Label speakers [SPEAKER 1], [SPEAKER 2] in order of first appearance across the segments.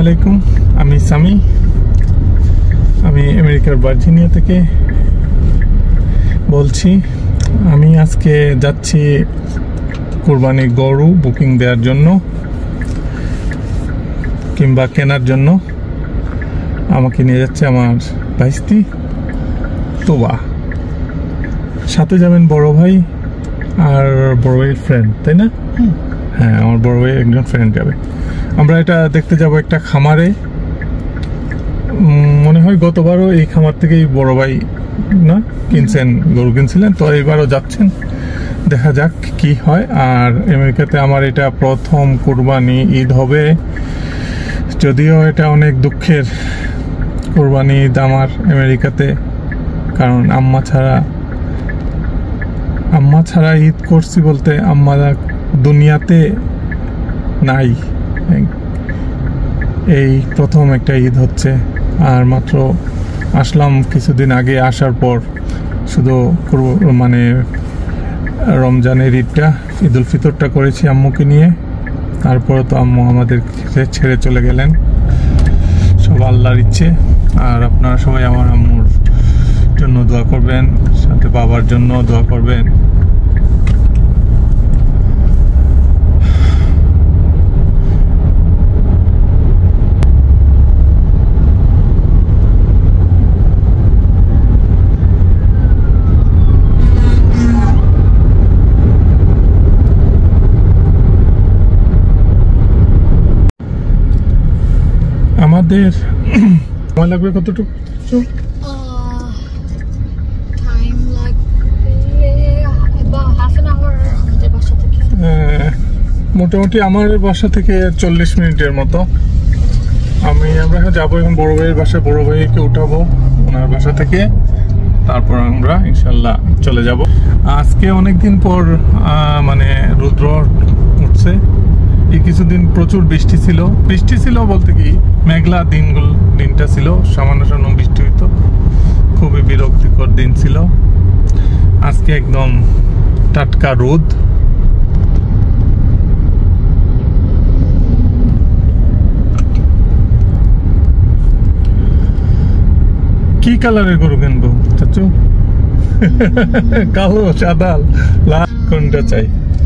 [SPEAKER 1] আলাইকুম, আমি সামি। আমি আমেরিকার ভার্জিনিয়া থেকে বলছি। আমি আজকে যাচ্ছি কুরবানির গরু বুকিং দেওয়ার জন্য কিংবা কেনার জন্য। আমাকে নিয়ে যাচ্ছে আমার ভাইস্তি তোবা, সাথে যাবেন বড় ভাই আর বড় ভাইয়ের ফ্রেন্ড, তাই না? হ্যাঁ, আমার বড় ভাইয়ের একজন ফ্রেন্ড যাবে। আমরা এটা দেখতে যাব একটা খামারে। মনে হয় গতবারও এই খামার থেকেই বড় ভাই না কিনছেন, গরু কিনছিলেন, তো এবারও যাচ্ছেন। দেখা যাক কি হয়। আর আমেরিকাতে আমার এটা প্রথম কুরবানি ঈদ হবে, যদিও এটা অনেক দুঃখের কুরবানি ঈদ আমার আমেরিকাতে, কারণ আম্মা ছাড়া ঈদ করছি বলতে আম্মা দুনিয়াতে নাই। এই প্রথম একটা ঈদ হচ্ছে। আর মাত্র আসলাম কিছুদিন আগে, আসার পর শুধু মানে রমজানের ঈদটা, ঈদুল ফিতরটা করেছি আম্মুকে নিয়ে। তারপরে তো আম্মু আমাদের ছেড়ে চলে গেলেন, সব আল্লাহর ইচ্ছে। আর আপনারা সবাই আমার আম্মুর জন্য দোয়া করবেন, সাথে বাবার জন্য দোয়া করবেন। আমাদের সময় লাগবে কতটুকু? মোটামুটি আমার বাসা থেকে 40 মিনিটের মতো। আমরা যাবো এখন বড় ভাইয়ের বাসায়, বড় ভাইকে উঠাবো ওনার বাসা থেকে, তারপর আমরা ইনশাল্লাহ চলে যাব। আজকে অনেকদিন পর মানে রৌদ্র উঠছে। এই কিছুদিন প্রচুর বৃষ্টি ছিল বলতে কি মেঘলা দিনটা ছিল, সামান্য বৃষ্টি হইতো, খুবই বিরক্তিকর দিন ছিল। আজকে একদম টাটকা রোদ। কি কালারের গরু কিনবো চাচু? কালো, সাদা, লাল, কোনটা চাই?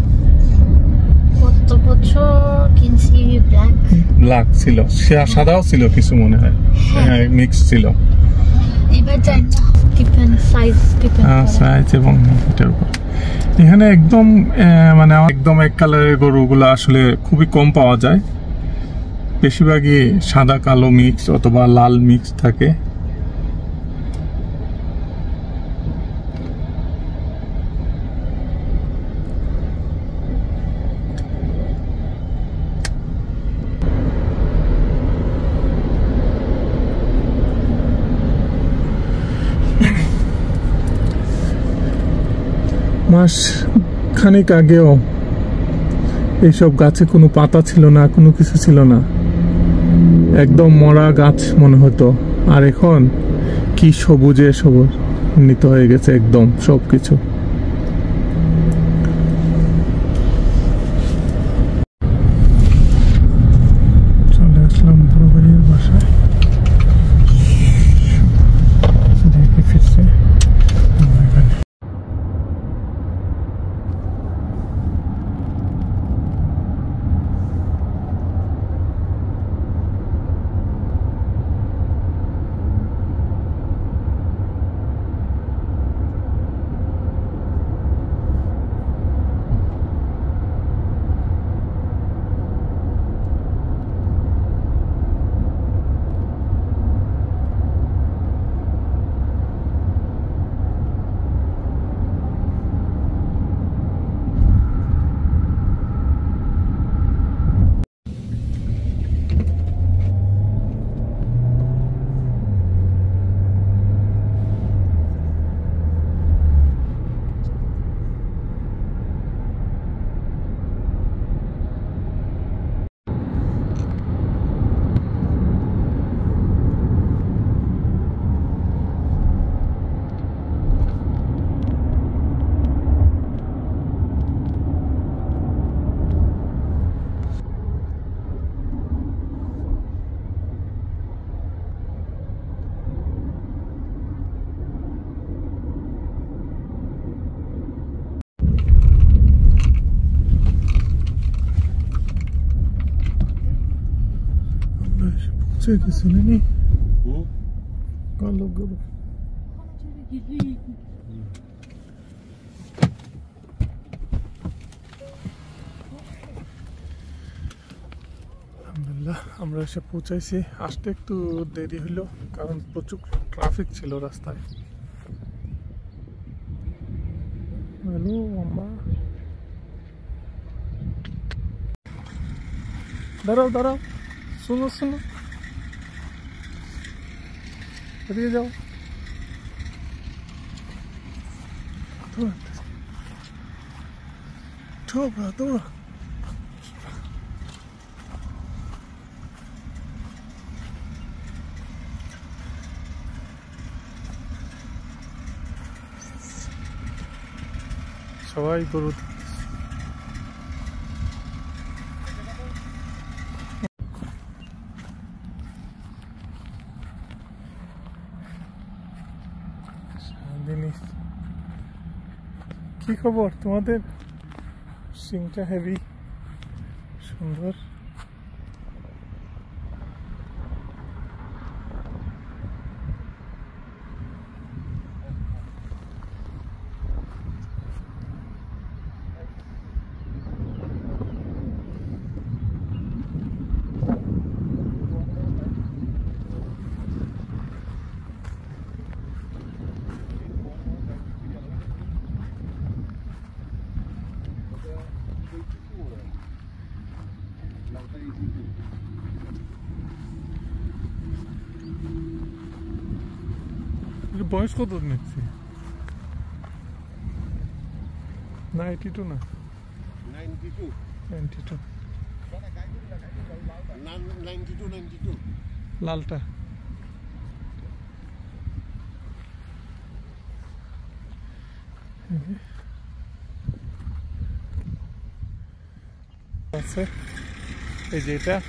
[SPEAKER 1] ব্ল্যাক ছিল, সাদাও ছিল কিছু মনে হয়, হ্যাঁ মিক্স ছিল। সাইজ এবং এটার উপর এখানে একদম মানে একদম এক কালারের গরুগুলো আসলে খুবই কম পাওয়া যায়। বেশিরভাগই সাদা কালো মিক্স অথবা লাল মিক্স থাকে। মাস খানিক আগেও এইসব গাছে কোনো পাতা ছিল না, কোনো কিছু ছিল না, একদম মরা গাছ মনে হতো। আর এখন কি সবুজে সবুজ হয়ে গেছে একদম সবকিছু। চলে আসলাম বড় ভাইয়ের বাসায়, দেখে ফিরছে। হচ্ছে কিছু নেই কালো গরু আলহামদুলিল্লাহ আমরা এসে পৌঁছাইছি আসতে একটু দেরি হলো কারণ প্রচুর ট্রাফিক ছিল রাস্তায় হ্যালো আম্মা দাঁড়াও দাঁড়াও শুনো শুনো এদিকে যাও দৌড়া দৌড়া সবাই গরু কি খবর তোমাদের সিংটা হেভি সুন্দর বয়স কত নিচ্ছি 92 না 92 লালটা আছে এই যে এটা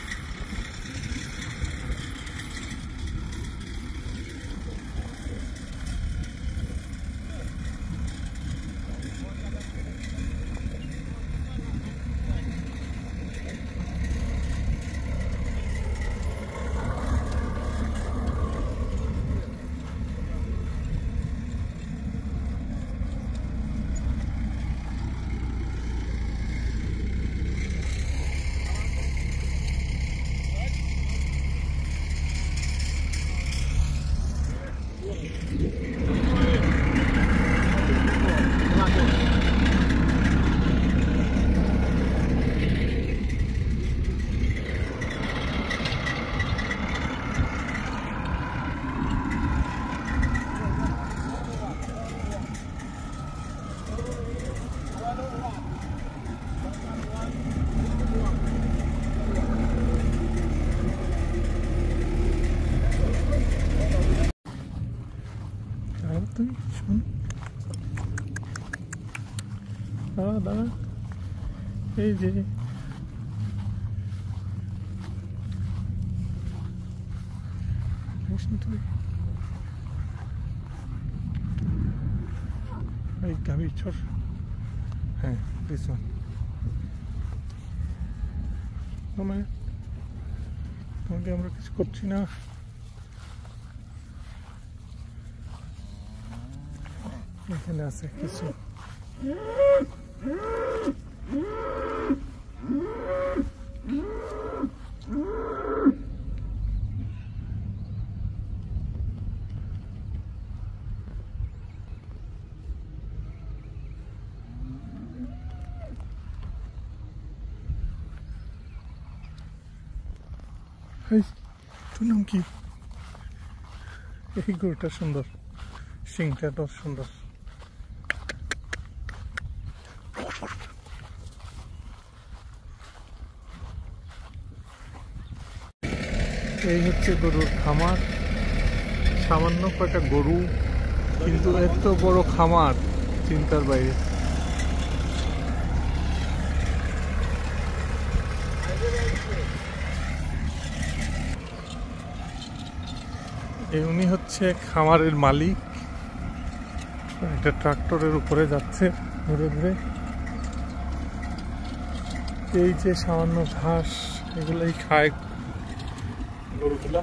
[SPEAKER 1] তুই শোন দাঁড়া দাঁড়া এই যে তুই এই গাভী চোর হ্যাঁ পিছন তোমাকে আমরা কিছু করছি না এখানে আছে কিছু তোর নাম কি এই গরুটা সুন্দর সিংটা তো সুন্দর এই হচ্ছে গরুর খামার সামান্য কয়টা গরু কিন্তু এত বড় খামার চিন্তার বাইরে উনি হচ্ছে খামারের মালিক একটা ট্রাক্টরের উপরে যাচ্ছে ঘুরে ঘুরে এই যে সামান্য ঘাস এগুলোই খায় গরুগুলো।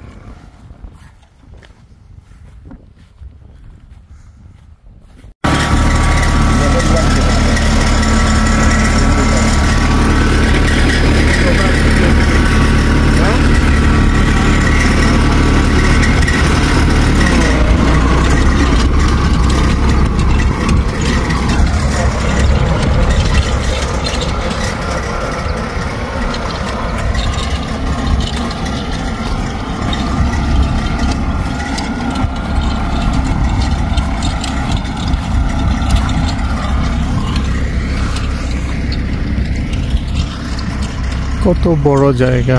[SPEAKER 1] কত বড় জায়গা,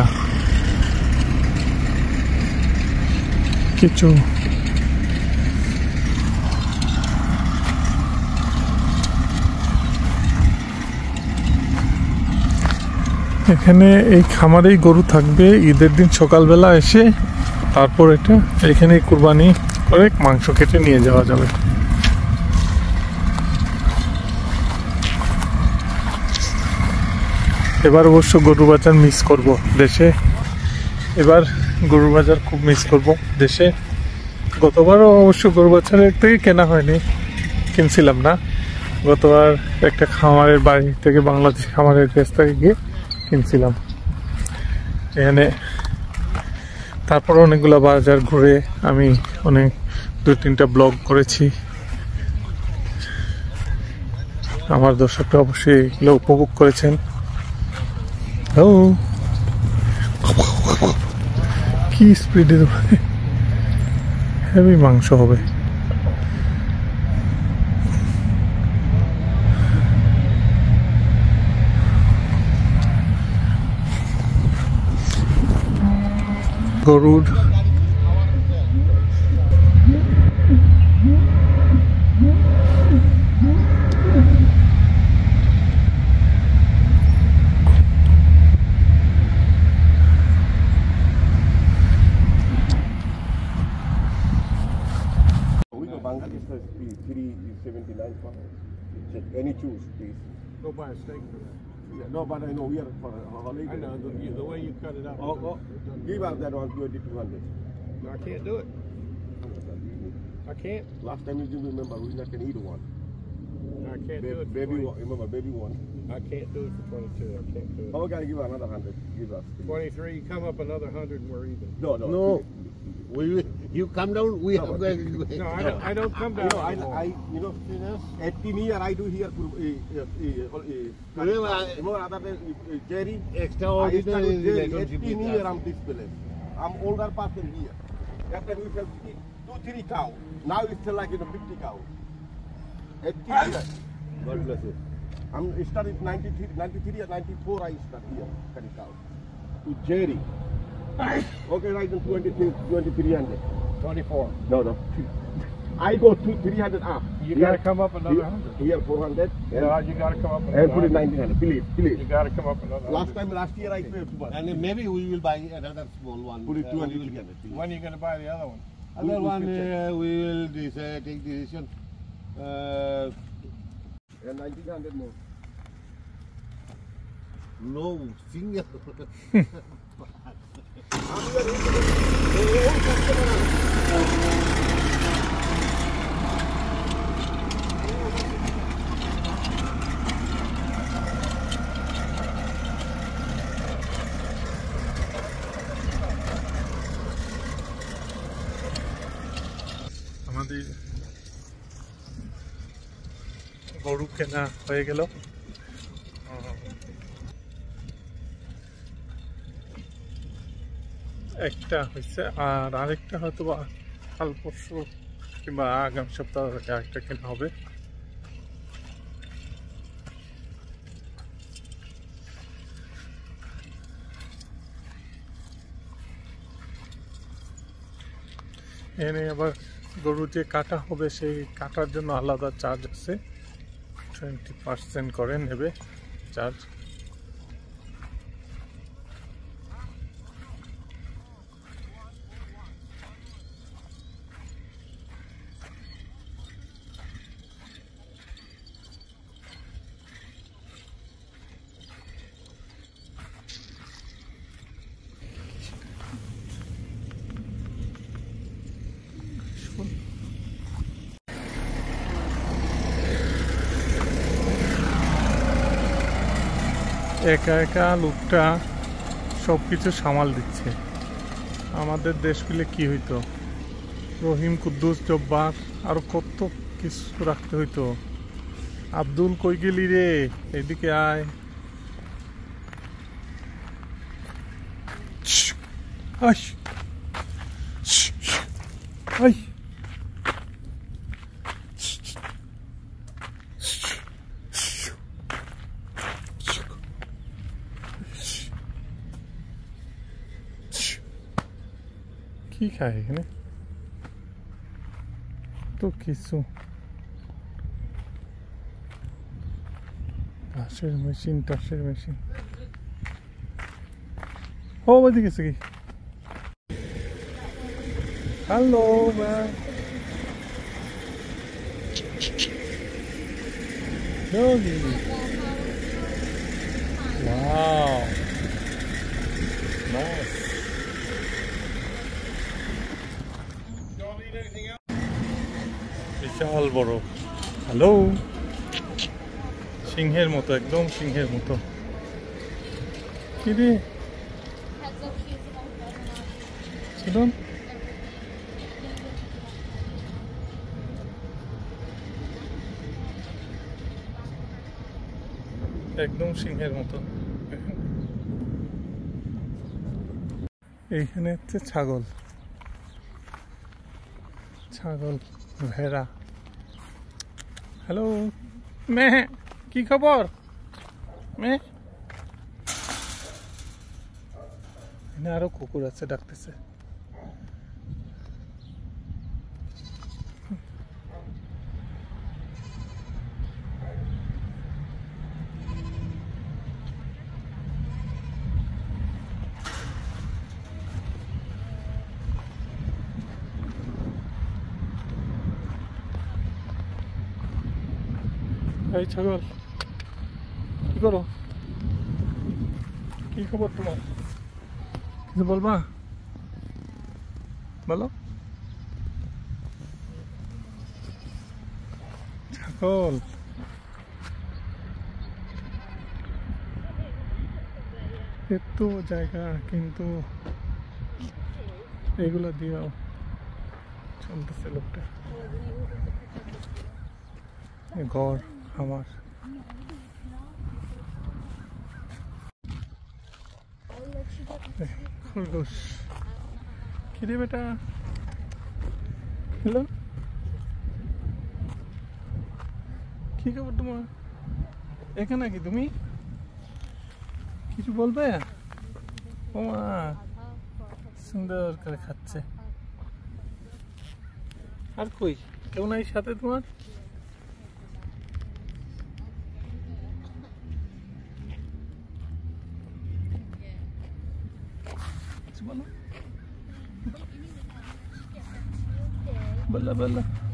[SPEAKER 1] কিছু এখানে এই খামারেই গরু থাকবে। ঈদের দিন সকালবেলা এসে তারপর এটা এখানে কুরবানি করে মাংস কেটে নিয়ে যাওয়া যাবে। এবার অবশ্য গরু বাজার মিস করব দেশে, এবার গরু বাজার খুব মিস করব দেশে। গতবারও অবশ্য গরু বাজারের থেকে কেনা হয়নি, কিনছিলাম না। গতবার একটা খামারের বাড়ি থেকে, বাংলাদেশ খামারের কাছ থেকে গিয়ে কিনছিলাম এখানে। তারপর অনেকগুলো বাজার ঘুরে আমি অনেক 2-3টা ব্লগ করেছি। আমার দর্শকরা অবশ্যই এগুলো উপভোগ করেছেন। ও কি স্পিডে হেভি মাংস হবে। গরুর
[SPEAKER 2] Bangladesh has 379 for any choose, please.
[SPEAKER 3] Go buy a steak for that.
[SPEAKER 2] Yeah, no, but I know we are for a holiday.
[SPEAKER 3] I know, the way you cut it out.
[SPEAKER 2] Oh, give us that 120-200.
[SPEAKER 3] No, I can't do it. I can't.
[SPEAKER 2] Last time you do remember, we not can eat one.
[SPEAKER 3] I can't do it for
[SPEAKER 2] Baby
[SPEAKER 3] 20.
[SPEAKER 2] one, remember, baby one.
[SPEAKER 3] I can't do it for 22. I can't do it.
[SPEAKER 2] Oh, we gotta give another 100. Give us.
[SPEAKER 3] 23, you come up another 100 and we're even.
[SPEAKER 2] No.
[SPEAKER 4] No. You come down, we
[SPEAKER 2] No,
[SPEAKER 4] have
[SPEAKER 2] but-
[SPEAKER 3] No, I don't come down anymore.
[SPEAKER 2] You know, 18 year I do here. Remember other day, Jerry? I
[SPEAKER 4] extraordinary
[SPEAKER 2] started Jerry,
[SPEAKER 4] relationship
[SPEAKER 2] 18
[SPEAKER 4] with
[SPEAKER 2] year
[SPEAKER 4] us.
[SPEAKER 2] I'm this place. I'm older person here. That time we sell 2-3 cow. Now it's like 50 cow. 18 years. God bless you. I'm started 93 or 94 I start here, cutting cow. To Jerry. Okay, right, 2300.
[SPEAKER 3] 24.
[SPEAKER 2] No. I go to 300 up.
[SPEAKER 3] You got to come up another 100.
[SPEAKER 2] Here 400.
[SPEAKER 3] No, you got to come up
[SPEAKER 2] And
[SPEAKER 3] another
[SPEAKER 2] put it
[SPEAKER 3] 100.
[SPEAKER 2] 1900. Please.
[SPEAKER 3] You got to come up another 100.
[SPEAKER 2] Last year I paid too much.
[SPEAKER 4] And maybe we will buy another small one.
[SPEAKER 2] Put it
[SPEAKER 4] we will
[SPEAKER 2] 200.
[SPEAKER 4] get it.
[SPEAKER 3] When are you going to buy the other one?
[SPEAKER 4] Other
[SPEAKER 2] We
[SPEAKER 4] one,
[SPEAKER 2] can check.
[SPEAKER 4] we will take decision.
[SPEAKER 2] And 1900 more.
[SPEAKER 4] No, single.
[SPEAKER 1] আমাদের গরু কেনা হয়ে গেল। একটা হয়েছে, আর আরেকটা হয়তো বা কাল পরশু কিংবা আগামী সপ্তাহ আরেকটা কেনা হবে। এনে আবার গরু যে কাটা হবে সেই কাটার জন্য আলাদা চার্জ আছে, 20% করে নেবে চার্জ। একা একা লোকটা সব কিছু সামাল দিচ্ছে। আমাদের দেশগুলো কি হইতো, রহিম, কুদ্দুস, জব্বার আরো কত কিছু রাখতে হইতো। আব্দুল কই গেলি রে, এদিকে আয়। আই আই কি খায় এখানে তো কিছু। টাসের মেশিন, টাসের মেশিন। ও ওইদিকে গেছে কি? Hello ma'am, wow, nice. বিশাল বড়। হ্যালো, সিংহের মতো, একদম সিংহের মতো। কি রে শুনুন, একদম সিংহের মতো। এইখানে হচ্ছে ছাগল, ছাগল, ভেড়া। হ্যালো মে, কি খবর মে? এখানে আরো কুকুর আছে, ডাকতেছে। এই ছাগল, কি করো? কি খবর তোমার? কিছু বলবা? বলো। ছাগল, এত জায়গা কিন্তু এগুলো দিয়েও চলতেছে লোকটা। ঘর আমার। খরগোশ, কি রে বেটা? হ্যালো, কি খবর তোমার? এখানে কি তুমি কিছু বলবে? ও মা, সুন্দর করে খাচ্ছে। আর কই কেউ নাই সাথে তোমার? বলো বলো বলো।